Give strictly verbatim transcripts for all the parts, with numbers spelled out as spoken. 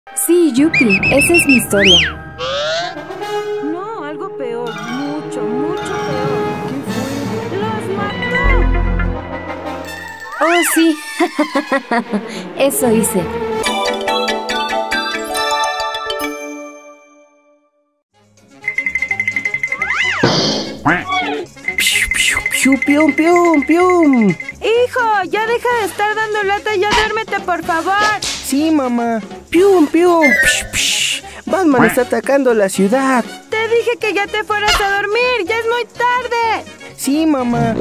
Sí, Yuki, esa es mi historia. No, algo peor, mucho, mucho peor. ¿Qué fue? ¡Los mató! Oh, sí. Eso hice. ¡Pium, pium, pium, pium! ¡Hijo! Ya deja de estar dando lata y ya duérmete, por favor. Sí, mamá. ¡Pium, pium! Psh, psh. Batman está atacando la ciudad. Te dije que ya te fueras a dormir. ¡Ya es muy tarde! Sí, mamá.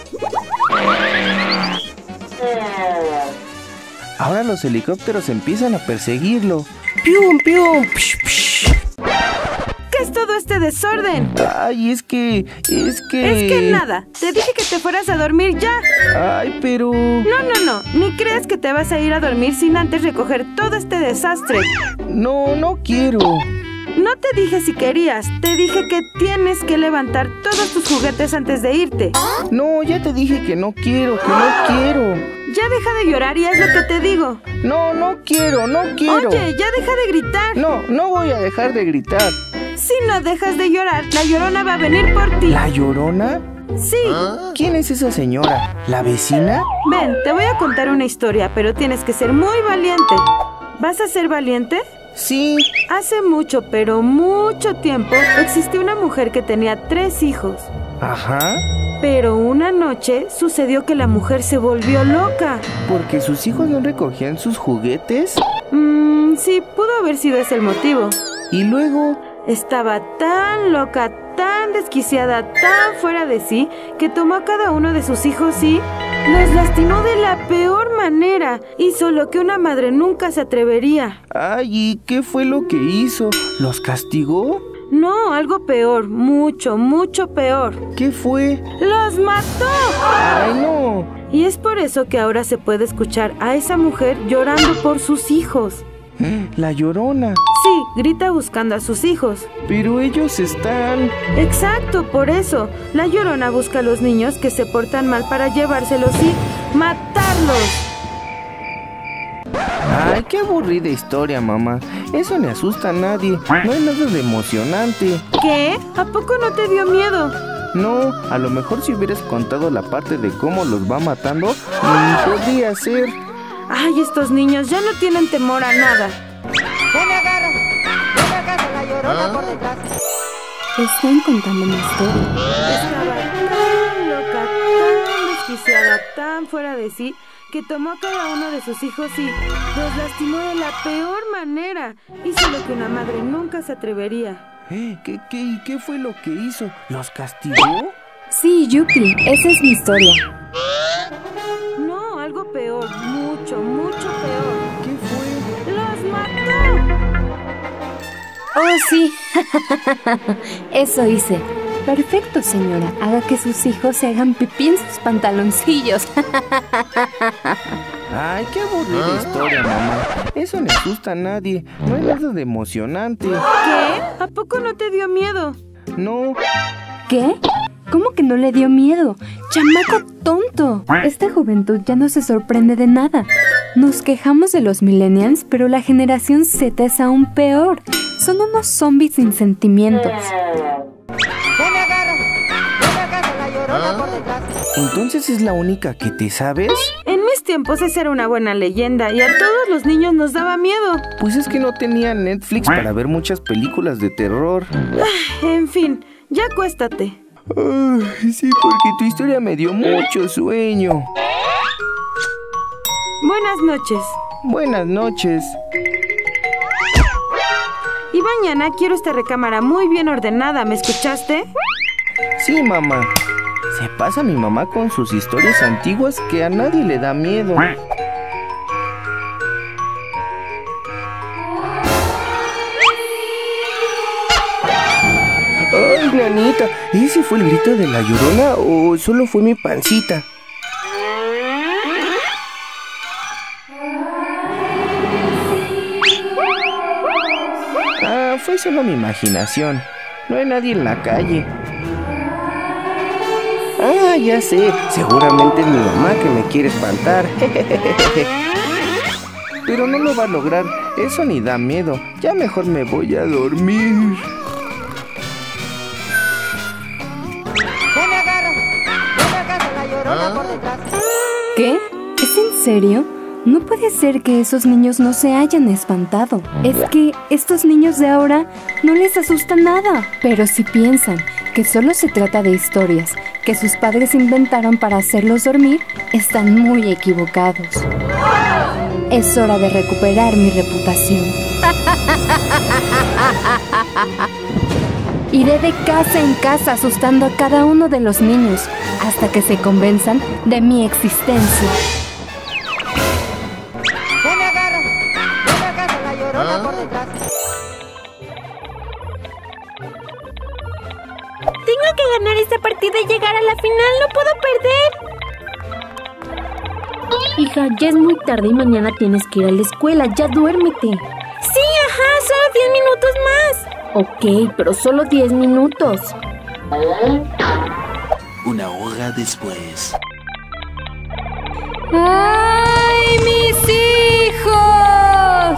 Ahora los helicópteros empiezan a perseguirlo. ¡Pium, pium! Psh, psh. ¿Qué es todo este desorden? Ay, es que... Es que... Es que nada. Te dije que te fueras a dormir ya. Ay, pero... No, no, no. Ni creas que te vas a ir a dormir sin antes recoger todo este desastre. No, no quiero. No te dije si querías. Te dije que tienes que levantar todos tus juguetes antes de irte. No, ya te dije que no quiero, que no quiero. Ya deja de llorar y haz lo que te digo. No, no quiero, no quiero. Oye, ya deja de gritar. No, no voy a dejar de gritar. Si no dejas de llorar, la Llorona va a venir por ti. ¿La Llorona? Sí. ¿Quién es esa señora? ¿La vecina? Ven, te voy a contar una historia, pero tienes que ser muy valiente. ¿Vas a ser valiente? Sí. Hace mucho, pero mucho tiempo, existió una mujer que tenía tres hijos. Ajá. Pero una noche sucedió que la mujer se volvió loca. ¿Porque sus hijos no recogían sus juguetes? Mmm, sí, pudo haber sido ese el motivo. Y luego... Estaba tan loca, tan desquiciada, tan fuera de sí, que tomó a cada uno de sus hijos y los lastimó de la peor manera. Hizo lo que una madre nunca se atrevería. Ay, ¿y qué fue lo que hizo? ¿Los castigó? No, algo peor, mucho, mucho peor. ¿Qué fue? ¡Los mató! ¡Ay, no! Y es por eso que ahora se puede escuchar a esa mujer llorando por sus hijos. La Llorona. Sí, grita buscando a sus hijos. Pero ellos están... Exacto, por eso. La Llorona busca a los niños que se portan mal para llevárselos y matarlos. Ay, qué aburrida historia, mamá. Eso no asusta a nadie. No hay nada de emocionante. ¿Qué? ¿A poco no te dio miedo? No, a lo mejor si hubieras contado la parte de cómo los va matando, mmm, podría ser. Ay, estos niños ya no tienen temor a nada. ¡No me agarro! ¡No me agarro la Llorona por detrás! Están contando mi historia. Estaba tan loca, tan desquiciada, tan fuera de sí, que tomó a cada uno de sus hijos y los lastimó de la peor manera. Hizo lo que una madre nunca se atrevería. ¿Qué, qué, y qué fue lo que hizo? ¿Los castigó? Sí, Yuki, esa es mi historia. No, algo peor, mucho, mucho peor. ¿Qué fue? ¡Los mató! Oh, sí. Eso hice. Perfecto, señora. Haga que sus hijos se hagan pipí en sus pantaloncillos. Ay, qué aburrida historia, mamá. Eso no asusta a nadie. No hay nada de emocionante. ¿Qué? ¿A poco no te dio miedo? No. ¿Qué? ¿Cómo que no le dio miedo? ¡Chamaco tonto! Esta juventud ya no se sorprende de nada. Nos quejamos de los millennials, pero la generación Z es aún peor. Son unos zombies sin sentimientos. ¡No me agarro! ¡No me agarro la Llorona por detrás! ¿Entonces es la única que te sabes? En mis tiempos esa era una buena leyenda y a todos los niños nos daba miedo. Pues es que no tenía Netflix para ver muchas películas de terror. En fin, ya acuéstate. Ay, sí, porque tu historia me dio mucho sueño. Buenas noches. Buenas noches. Y mañana quiero esta recámara muy bien ordenada, ¿me escuchaste? Sí, mamá. Se pasa mi mamá con sus historias antiguas que a nadie le da miedo. Ay, nanita, ¿ese fue el grito de la Llorona o solo fue mi pancita? Ah, fue solo mi imaginación. No hay nadie en la calle. Ah, ya sé, seguramente es mi mamá que me quiere espantar. Pero no lo va a lograr. Eso ni da miedo. Ya mejor me voy a dormir. ¡Ya me agarro! ¡Ya me agarro la llorona por detrás! ¿Qué? ¿Es en serio? No puede ser que esos niños no se hayan espantado. Es que estos niños de ahora no les asusta nada. Pero si piensan que solo se trata de historias que sus padres inventaron para hacerlos dormir, están muy equivocados. Es hora de recuperar mi reputación. Iré de casa en casa asustando a cada uno de los niños hasta que se convenzan de mi existencia. ¡Ya me agarro! ¡Ya me agarro la llorona por detrás! Tengo que ganar esta partida y llegar a la final. ¡No puedo perder! Hija, ya es muy tarde y mañana tienes que ir a la escuela. Ya duérmete. Sí, ajá, solo diez minutos más. Ok, pero solo diez minutos. Una hora después. ¡Ay, mis hijos!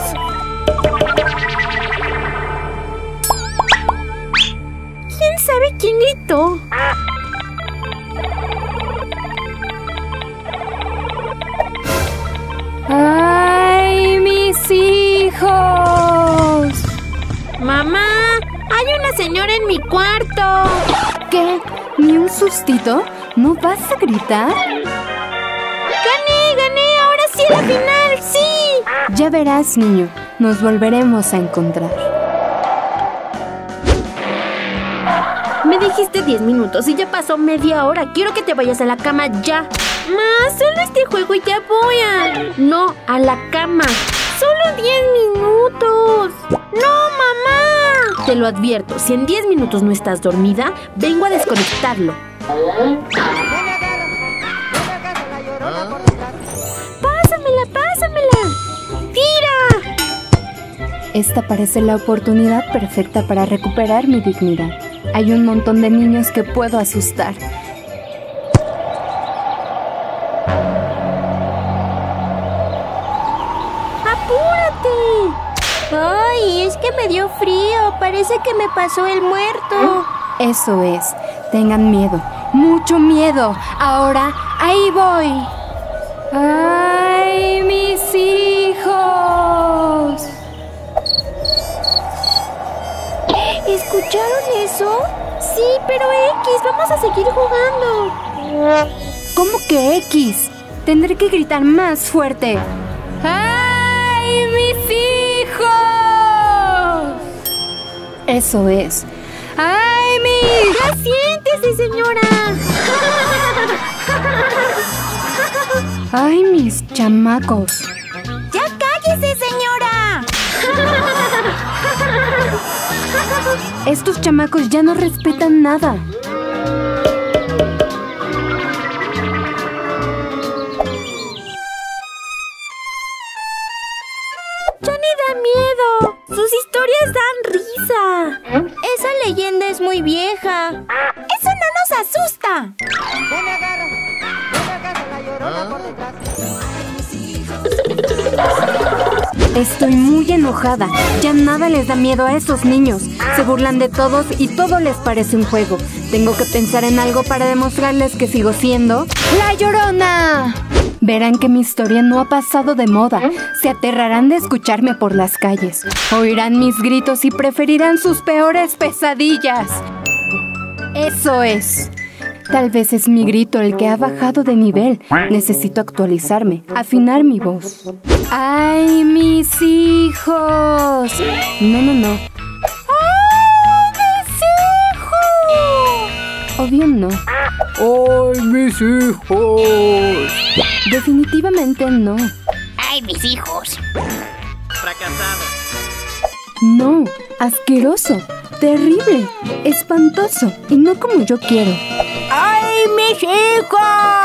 ¿Quién sabe quién gritó? ¡Ay, mis hijos! Mamá, hay una señora en mi cuarto. ¿Qué? ¿Ni un sustito? ¿No vas a gritar? ¡Gané, gané! ¡Ahora sí la final! ¡Sí! Ya verás, niño. Nos volveremos a encontrar. Me dijiste diez minutos y ya pasó media hora. Quiero que te vayas a la cama ya. Ma, solo este juego y ya voy a... No, a la cama. Solo diez minutos. ¡No, mamá! Te lo advierto, si en diez minutos no estás dormida, vengo a desconectarlo. ¡Ya me agarro! ¡Ya me agarro la llorona por detrás! ¡Pásamela, pásamela! ¡Tira! Esta parece la oportunidad perfecta para recuperar mi dignidad. Hay un montón de niños que puedo asustar. ¡Apúrate! ¡Ay, es que me dio frío! Parece que me pasó el muerto. Eso es. Tengan miedo. ¡Mucho miedo! Ahora, ahí voy. ¡Ay, mis hijos! ¿Escucharon eso? Sí, pero X, vamos a seguir jugando. ¿Cómo que X? Tendré que gritar más fuerte. ¡Ay, mis hijos! Eso es. ¡Ay, mis! ¡Ya siéntese, señora! ¡Ay, mis chamacos! ¡Ya cállese, señora! Estos chamacos ya no respetan nada. ¡Ya ni da miedo! ¡Sus historias dan risa! Esa leyenda es muy vieja. ¡Eso no nos asusta! ¡Ya me agarro! ¡Ya me agarro la llorona por detrás! Estoy muy enojada. Ya nada les da miedo a esos niños. Se burlan de todos y todo les parece un juego. Tengo que pensar en algo para demostrarles que sigo siendo ¡La Llorona! Verán que mi historia no ha pasado de moda. Se aterrarán de escucharme por las calles. Oirán mis gritos y preferirán sus peores pesadillas. Eso es. Tal vez es mi grito el que ha bajado de nivel. Necesito actualizarme, afinar mi voz. ¡Ay, mis hijos! No, no, no. ¡Ay, mis hijos! Obvio no. ¡Ay, mis hijos! Definitivamente no. ¡Ay, mis hijos! Fracasado. No, asqueroso, terrible, espantoso y no como yo quiero. ¡Ay, mis hijos!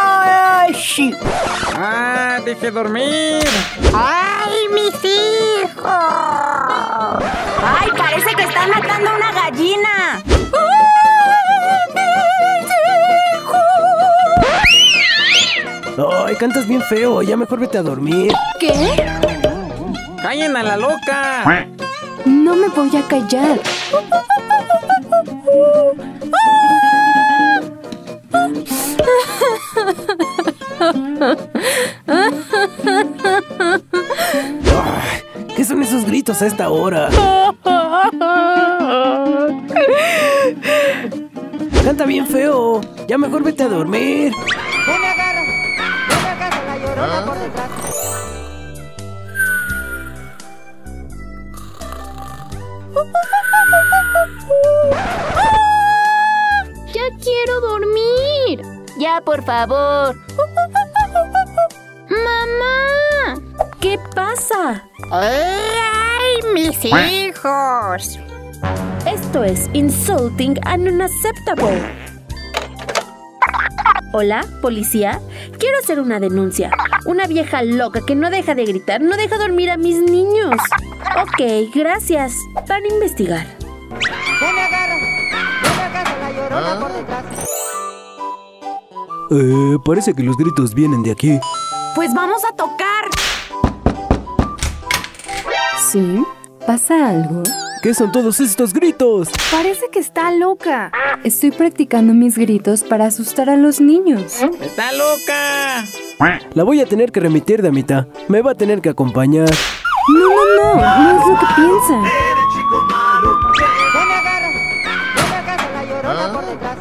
¡Ah, deje dormir! ¡Ay, mis hijos! ¡Ay, parece que están matando a una gallina! ¡Ay, cantas bien feo! Ya mejor vete a dormir. ¿Qué? ¡Callen a la loca! No me voy a callar. ¿Qué son esos gritos a esta hora? Canta bien feo. Ya mejor vete a dormir. ¡Que me agarra! ¡Que me agarra la llorona por detrás! ¡Ya quiero dormir! ¡Ya, por favor! ¡Mamá! ¿Qué pasa? ¡Ay, mis hijos! Esto es insulting and unacceptable. Hola, policía. Quiero hacer una denuncia. Una vieja loca que no deja de gritar, no deja dormir a mis niños. Ok, gracias. Van a investigar. ¡Que me agarra! ¡Que me agarra la llorona por detrás! Eh, parece que los gritos vienen de aquí. Pues vamos a tocar. ¿Sí? ¿Pasa algo? ¿Qué son todos estos gritos? Parece que está loca. Estoy practicando mis gritos para asustar a los niños. ¡Está loca! La voy a tener que remitir, damita. Me va a tener que acompañar. No, no, no, no es lo que piensa. ¡Que me agarra! ¡Que me agarra la llorona por detrás!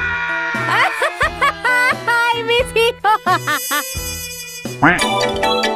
¡Ay, mis hijos!